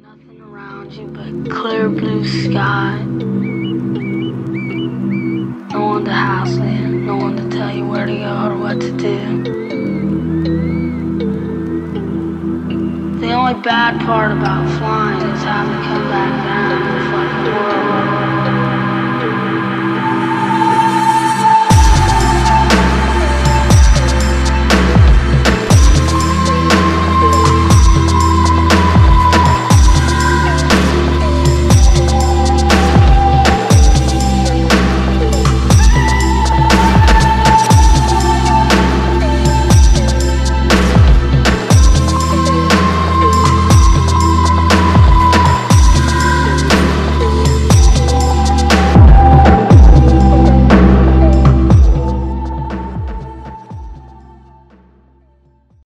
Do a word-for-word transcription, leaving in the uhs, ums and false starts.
Nothing around you but clear blue sky. No one to hassle you, no one to tell you where to go or what to do. The only bad part about flying is having to come back down and fight the world.